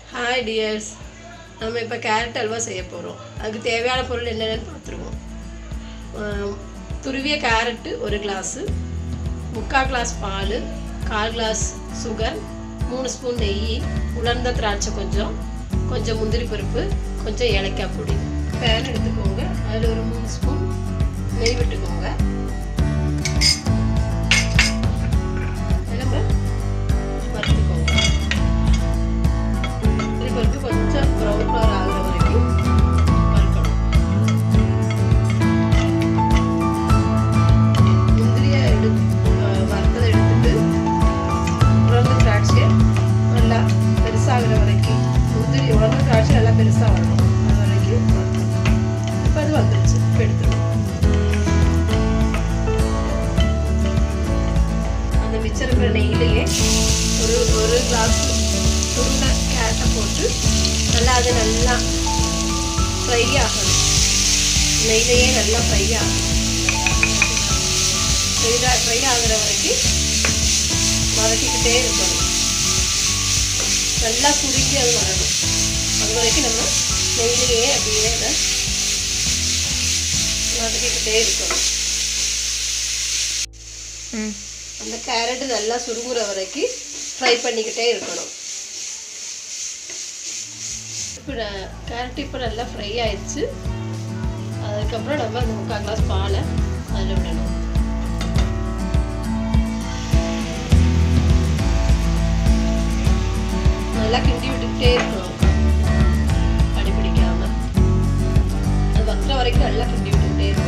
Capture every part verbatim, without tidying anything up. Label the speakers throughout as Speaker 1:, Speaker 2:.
Speaker 1: Hi dears, நம்ம இப்போ carrot halwa செய்ய போகிறோம். அதுக்கு தேவையான பொருள் என்னென்னு பார்த்துருவோம். துருவிய கேரட்டு ஒரு கிளாஸு, முக்கால் கிளாஸ் பால், கால் கிளாஸ் சுகர், மூணு ஸ்பூன் நெய், உலர்ந்த திராட்சை கொஞ்சம், கொஞ்சம் முந்திரி பருப்பு, கொஞ்சம் ஏலக்காய் பொடி. பேன் எடுத்துக்கோங்க, அதில் ஒரு மூணு ஸ்பூன் நெய் விட்டுக்கோங்க. நம்ம வறுத்துக்கோங்க. முந்திரி பருப்பு கொஞ்சம் ப்ரௌன் கலர் ஆகிற வரைக்கும் வறுக்கணும். முந்திரியை எடு வறுத்ததை எடுத்துட்டு உலர்ந்த திராட்சையை நல்லா பெருசாகிற வரைக்கும், முந்திரி உலர்ந்த திராட்சை நல்லா பெருசாக வரணும், அது வரைக்கும் வறுக்கணும். இப்போ அது வந்துருச்சு, இப்போ எடுத்துக்கணும். அந்த மிச்சம் இருக்கிற நெய்யிலேயே ஒரு ஒரு கிளாஸ் துருவின கேரட்டை போட்டு நல்லா அது நல்லா ஃப்ரை ஆகணும். நெய்யிலேயே நல்லா ஃப்ரை ஆகணும். ஃப்ரை ஃப்ரை ஆகிற வரைக்கும் வதக்கிக்கிட்டே இருக்கணும். நல்லா சுருக்கி அது வரணும். அது வரைக்கும் நம்ம நெய்யிலேயே அப்படியே அதை வதக்கிக்கிட்டே இருக்கணும். அந்த கேரட்டு நல்லா சுருங்குற வரைக்கும் ஃப்ரை பண்ணிக்கிட்டே இருக்கணும். இப்போ கேரட் இப்போ நல்லா ஃப்ரை ஆயிடுச்சு. அதுக்கப்புறம் நம்ம அந்த முக்கால் கிளாஸ் பாலை அதில் விடணும். நல்லா கிண்டி விட்டுக்கிட்டே இருக்கணும், அடி பிடிக்காம. அது வத்துற வரைக்கும் நல்லா கிண்டி விட்டுக்கிட்டே இருக்கணும்.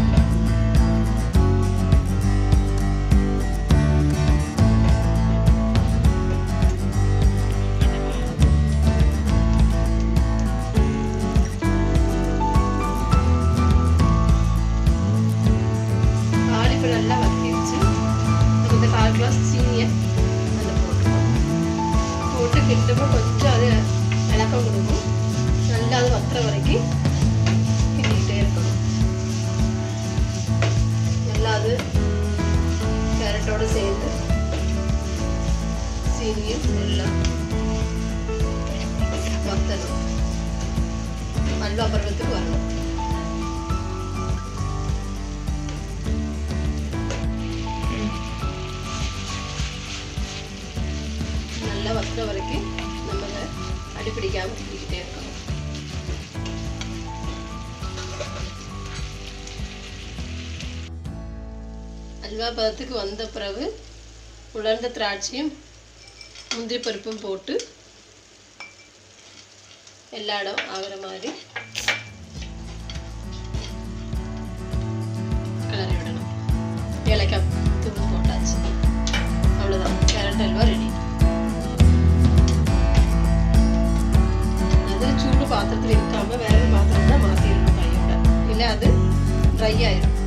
Speaker 1: நல்லா வத்திடுச்சு. இந்த கால் கிளாஸ் சீனியை அதில் போட்டுக்கணும். போட்டு கிட்டமாக கொஞ்சம் அது இலக்கம் கொடுக்கும். நல்லா அது வத்துற வரைக்கும் கிண்டிக்கிட்டே இருக்கணும். நல்லா அது கேரட்டோடு சேர்ந்து சீனியும் நல்லா வத்தணும். அல்வா பருவத்துக்கு வரணும். நல்லா வத்துற வரைக்கும் நம்ம அதை அடிப்பிடிக்காமல் கிண்டிக்கிட்டே இருக்கணும். அல்வா பதத்துக்கு வந்த பிறகு உலர்ந்த திராட்சையும் முந்திரி பருப்பும் போட்டு எல்லா இடம் ஆகிற மாதிரி கிளறி விடணும். ஏலக்காய் தூள் போட்டாச்சு. அவ்வளோதான், கேரட் அல்வா ரெடி. சூடு பாத்திரத்தில் இருக்காம வேற பாத்திரம் தான் மாற்றிடணும் கையோட, இல்லை அது ட்ரை ஆயிடும்.